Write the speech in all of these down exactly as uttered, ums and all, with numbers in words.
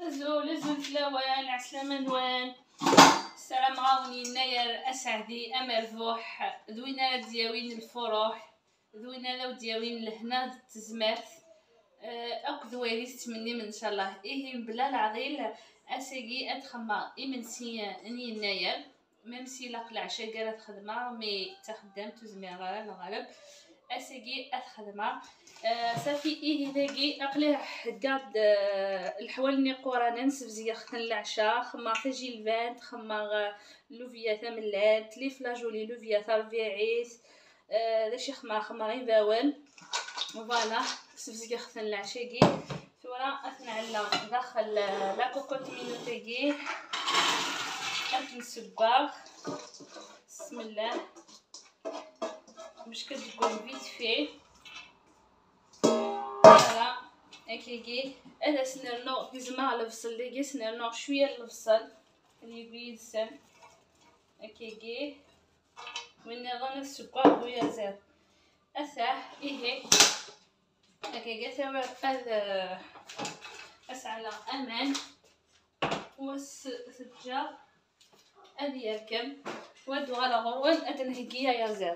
زول زول فلاوان عسلامة نوان السلام عاوني ناير اسعدي امرفوح ذوينا دياوين الفروح ذوينا لو دياوين لهنا تزمرت اك ذويريس تمني من ان شاء الله ايه بلا العضيل اساقي ادخما امنسي اني ناير ميمسي لاق العشاء قالت خدمة مي تخدم تزمير غير الغالب اساقي ادخدمة آه صافي ايه ذاكي اقلي حقاد آه الحوالني قرانا نسفزي ختن العشاء خما تجي الفانت خما لوفيا ثملات تلي فلاجولي لوفيا ثرفيعيس آه داشي خما خما غي باول فوالا سفزي ختن العشاء ثورا اثنى على داخل لا كوكوت مينوتيكي اثن سباغ بسم الله باش كتقول فيت في فوالا هكاكي هذا سنرنو كيزما على البصل ديكي سنرنو شويه البصل اللي يسن هكاكي وين غانا السكر ويا زيت اثاه ايه هكاكي ثما هذا اسعى امان والسجا هذه يركب ودو على غروان اتنهجيها يا زيت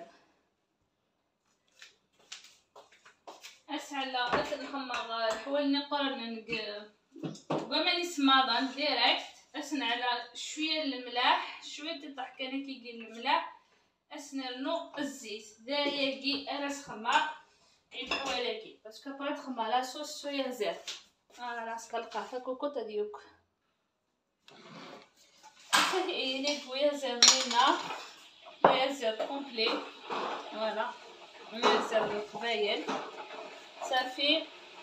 اسعى لا اتنخمر حولنا قرن وما نسمع ديريكت اسن على شويه الملاح شويه الطحكنه كيجي الملاح اسنرنو الزيت ذا يجي ارس خمار عيد حوالكي باسكو بغيت خمار لا صوص شويه زيت انا راس كالقهوه كوكوطه ديوك هي لي بويا زرينا بويا زر كومبلي فوالا بويا زر قبايل صافي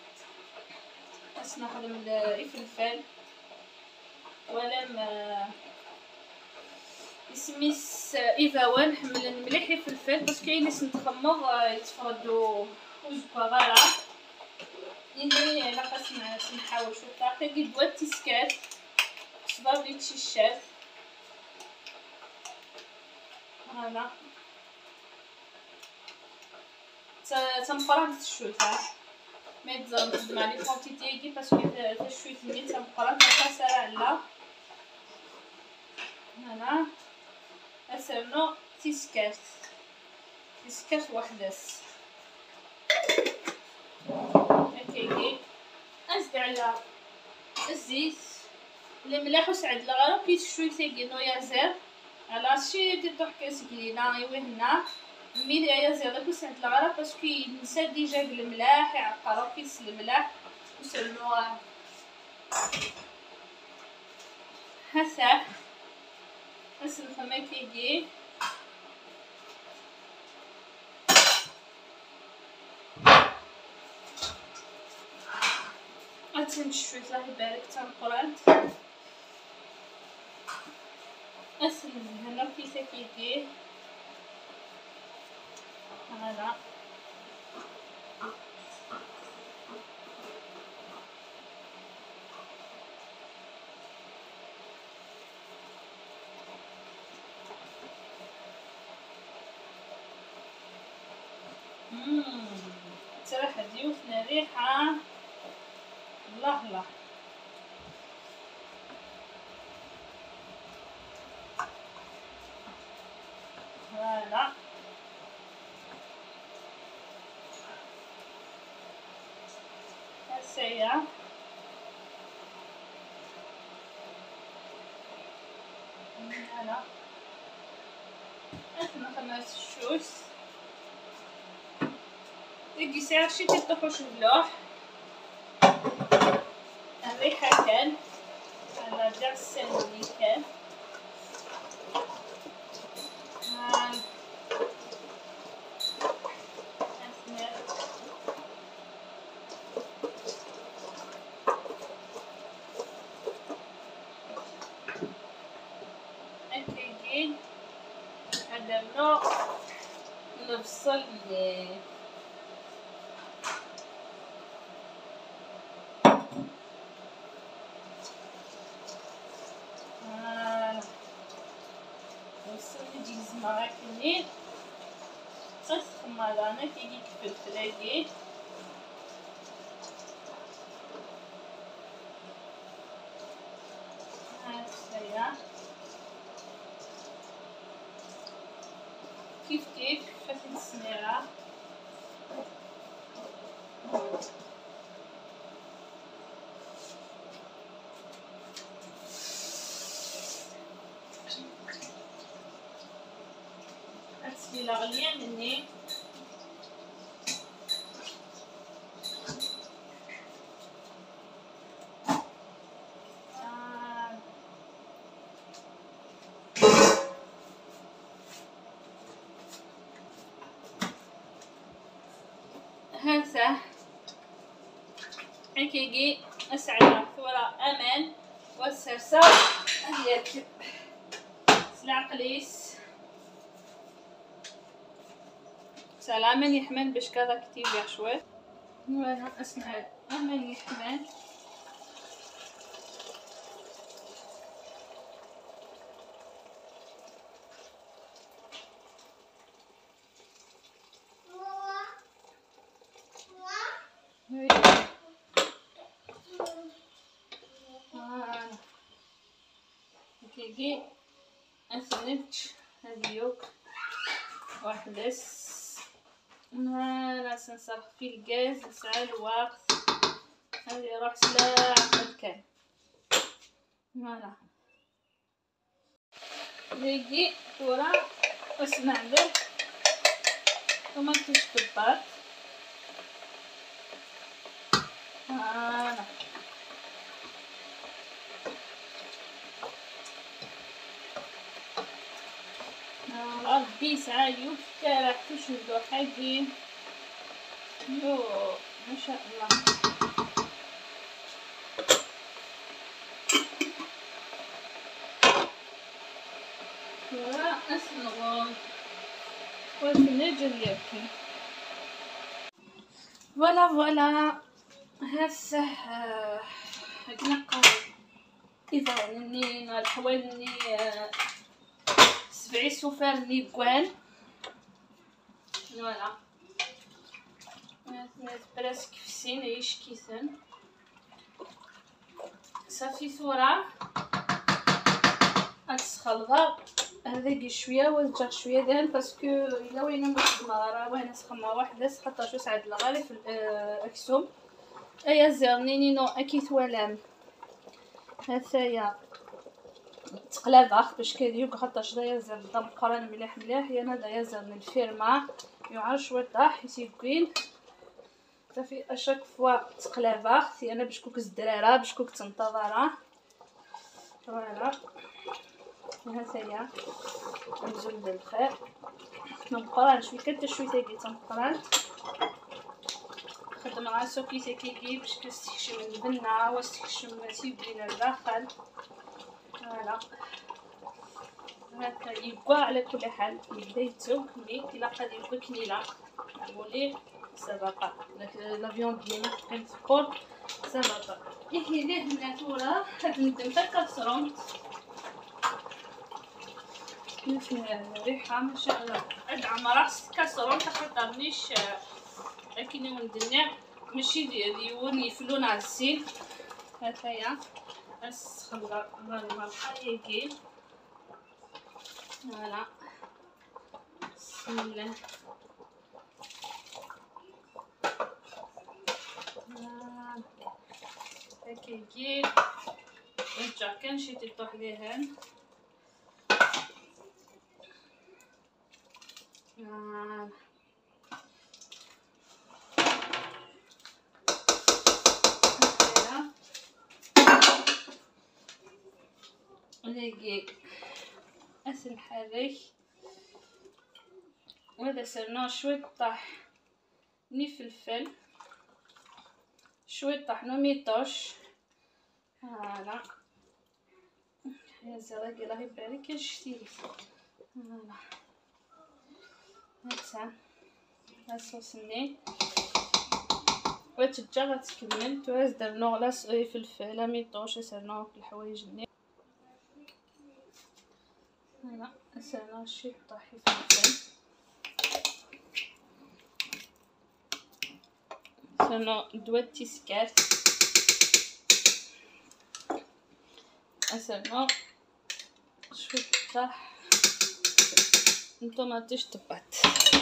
نخدم الفلفل ولا ما سميس ايفاوان نحمل المليح الفلفل باسكو كاين ناس نتخمر يتفردو وزباغالا اللي لا قسنا نحاول شوف طاقه كي بوات تيسكات صباب لي تشيشات هنا تنقرا تشوفها ما يتزرب مع لي كونتيتي كي باسكو تشويت لي تنقرا تكسر على هنا اسرنو تيسكات تيسكات وحدس هكاكي ازد على الزيت الملح وسعد الغرب كي تشوي ثقي نويا زير على شي تطيح كاس كلينا ايوا هنا ميل يا زير وسعد الغرب باسكو ينسى ديجا الملاح يعقرو كيس الملاح وسلموه هسه اسلخ ما كيجي غتمشوي الله يبارك تنقران اسلم هنا كيسه كيجي هذا امم صراحه ضيوفنا ريحه الله الله فوالا هسه هنا احنا خمس الشوش يجي ساعة شي تطحوش اللوح الريحة كان على رجع السندوي كان هان أثمر أكيد هذا النوع نفصل ليه معاكني تسخن مالانا كيجي الفلفل هاكي. هنايا كيف كيف خفيف السميرة. التسليلة غليان مني. هسه هيكي اسعد ثورة امان والسرسة هيك سلع قليس سلامة يحمل باش كذا كتير شوي. وانا اسمع امان يحمل كيجي اسندج هذيوك واحدس انا سنصرف في الغاز نسعى الوقت هذه روح سلاع مكان. فوالا هيجي ورا اسمع به وما تشطبات. فوالا ربي سعالي وفترح تشهدو حقي يو ما شاء الله. وراء اسمغ والفنج اليكي. فوالا فوالا هسه نقر اذا ني الحوالني سبعي سوفر نيكوان. فوالا براسك فسين عيش كيسن صافي ثورة غتسخلطها هذاك شويه وترجع شويه دهن باسكو الا وين مسخمه راه وين سخمه واحده سخطها شو سعد الغالي في الاكسوم ايا زرنينينو اكيد ولام هثايا تقلابخ باش كديوك خاطرش دايا زر دم قران مليح مليح يانا دايا زر من الفيرما يعرف شويه طاح يسيكين صافي اشاك فوا تقلابخ انا باش كوك الدراره باش كوك تنتظرها. فوالا هثايا نزول بالخير نقران شويه كتا شويه تاكي تنقران خدم راسو كي تاكي باش كتستكشم البنه واستكشم سيبين الداخل. فوالا هكا يبقى على كل حال بديتو ملي الا قد يبقى كنيله عمولي سباقه لافيون ديالي كاين سكور سباقه يحيى ليه الناتوره هاد ندم تا كسرون نسمع الريحه ما شاء الله ادعم راس كسرون تخطرنيش لكن ولد النعم ماشي ديوني يفلون على السين. هكايا بس خلط الحقيقي. فوالا بسم الله هكاكي نرجع كان شي تطيح دهن. فوالا ونجي اسل حرك وهذا سرنا شوية طح ني فلفل شوية طحنو ميطوش. فوالا يا زراقي الله يبارك يشتيلي. فوالا هكا لاصوص ني وتجا غتكمل توز درنا لاص فلفل ميطوش سرنا الحوايج ني. فوالا سرنا شي طاحي فلفل سرنا دوات تيسكات سرنا شويه طاح الطوماطيش طبات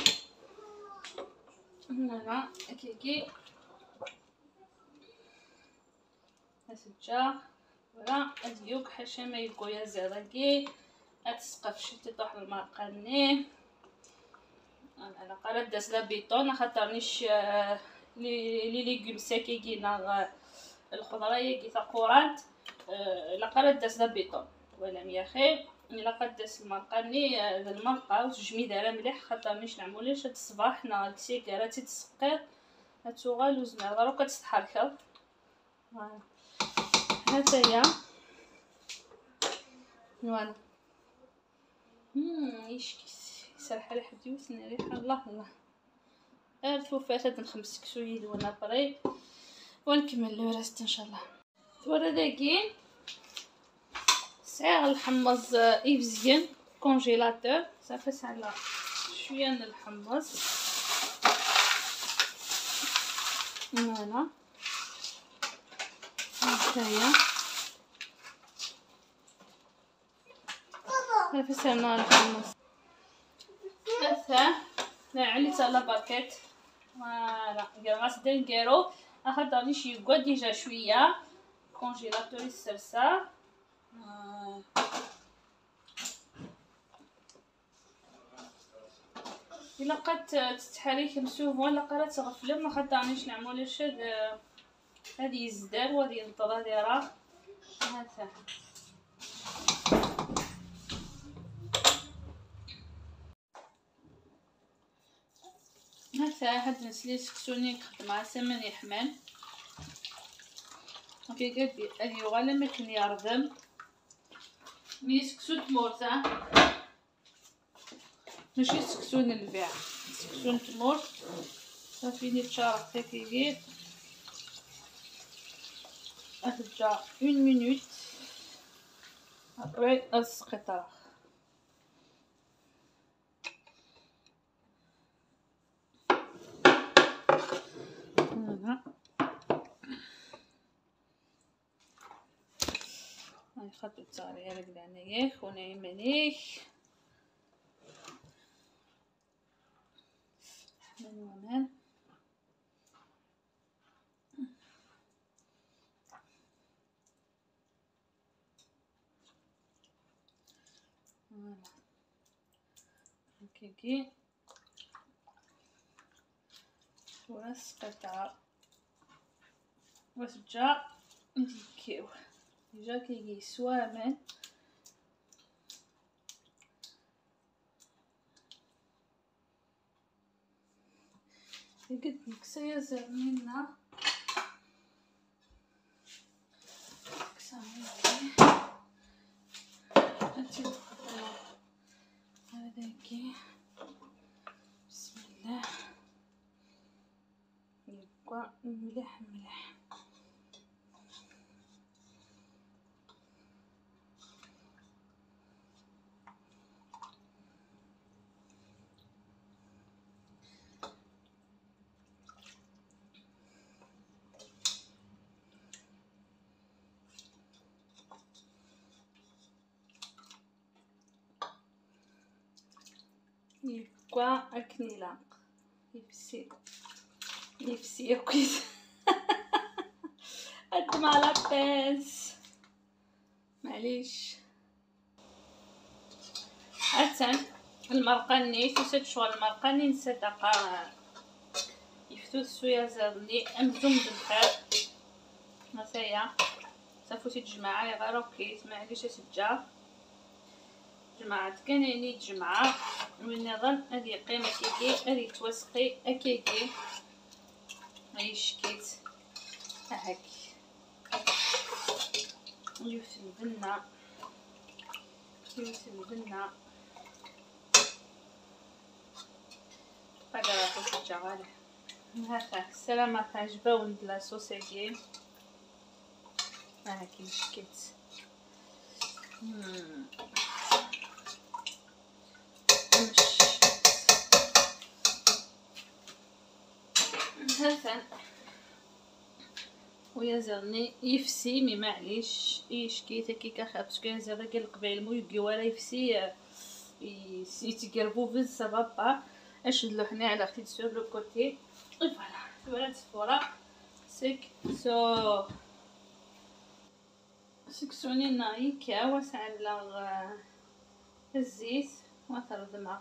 هنا كيكي اسجا ولا اديوك حشمه يقويا زرقي اتسقف شتي طاح المرقني انا قررت داز لا بيطون خاطرنيش لي لي ليغوم ساكينا الخضره يجي قرات لا قررت داز لا بيطون ولا ميا خير الا قد داز المرقني المرقه وتجمي دايره مليح خاطرنيش نعموليش هاد الصباح نا السيكاره تتسقير هاتوغال وزمير دروك كتستحركض فوالا هاتايا فوالا امم يشكي سرح ريحه ديوسنا ريحه الله الله الفوفات هاد نخمس كسويد وانا بري ونكمل لو رست ان شاء الله ورا داكين صغير الحمص يفزين كونجيلاتور صافي على شويه من الحمص فوالا هاهي صافي سالنا الحمص هذا لا عليت على باكيت فوالا غاس دنكيرو اخداني شي يقعد ديجا شويه كونجيلاتور السرسه الا قد تتحريك مسوفون الا قرات تغفلم ما خدانيش نعملوش هاد هادي يزدار وهادي ينطر هادي راه هذا هذا هاد نسلي سكسوني نخدم مع سمن يحمل اوكي قد ادي ولا مكن يردم مي سكسون تمورتا ماشي سكسون البيع سكسون تمور صافي ني تشارك تاكيكي اترجع اون مينوت ابري اسقطها هاي خطوة صاري رجل عينيك ونعمليك من ومن فوالا هكاكي واسقطها واسجا نديكيو ديجا كيجي سوامن قد مكسايا زرمينا كسامي هاتي هذاكي بسم الله يبقى مليح مليح يبقى أكنيلا يفسي يفسي يقيس قد ما لاباس معليش حتى المرقني تسد شغل المرقني نصدق يفتو السويا زادني امزوم بالخير هاتايا صافوتي تجمعها يا غير وكيت معليش اسجا جماعة كانيني تجمعة ونظن هذه قيمة كيكي هذه توسقي اكيكي هاي شكيت هاكي يوسف البنة يوسف البنة بقى راكو تجعله هاكا السلامة عجبة ولد لا سوسيدي هاكي شكيت هذا ويا زرني يفسي مي معليش يشكي كيكا خا باسكو يا زرا قال قبيل مو يجي ولا يفسي يتقربو في السبابا اشدلو حنا على اختي سور لو كوتي فوالا فوالا تفورا سك سو سكسوني نايكا وسعلى الزيت وتردمها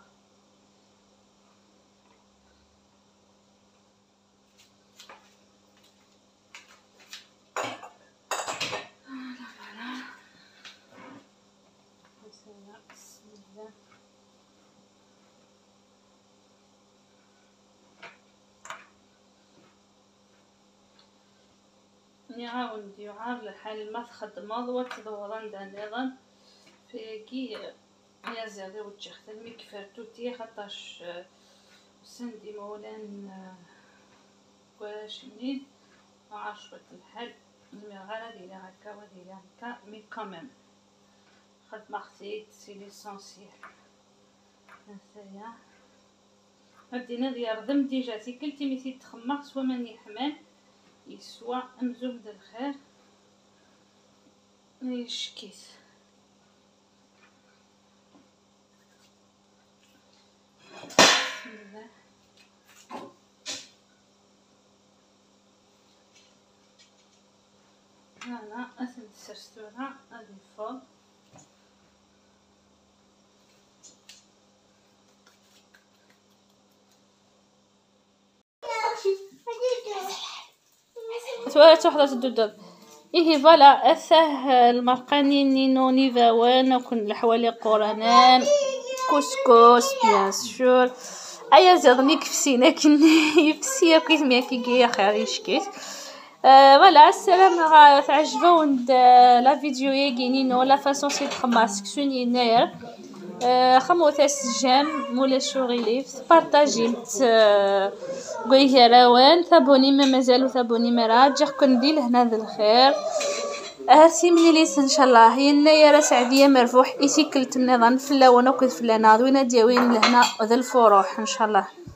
نعاون ديوعار لحال ما تخدمض وتدوران دانيضا فيكي يا زادي وتشخت الميك فرتوتي خاطرش سندي مولان واش منين معرفش واش الحال مي غالا ديري هكا وديري هكا مي كاميم خدمة اختي سي ليسونسيال هنايا بدينا ديال ردم ديجا تيكلتي ميتي تخمر سوا ماني حمان يسوى مزوج د الخير يشكيت بسم الله هنا اسد السرسوره هذه الفوق توالت وحدة الدودة إيه فوالا أثاه المرقاني نينو نيفاوان وكن الحوالي قرانان كسكس بيان سور أيا زادني كفسينا كني يفسي كيت مياكي كي خير يشكيت فوالا السلام تعجبون لا فيديو ياكي نينو لا فاسون سي تخماس كسوني ناير خمو تاس جام مولا شوغيليف بارطاجي قويه روان ثابوني ما مازالو ثابوني مراد كون ندير هنا ذا الخير هاتي ملي ليس ان شاء الله هي النيره سعديه مرفوح ايتيكلت النظام فلا وانا كنت فلانا دوينا دياوين لهنا ذا الفروح ان شاء الله.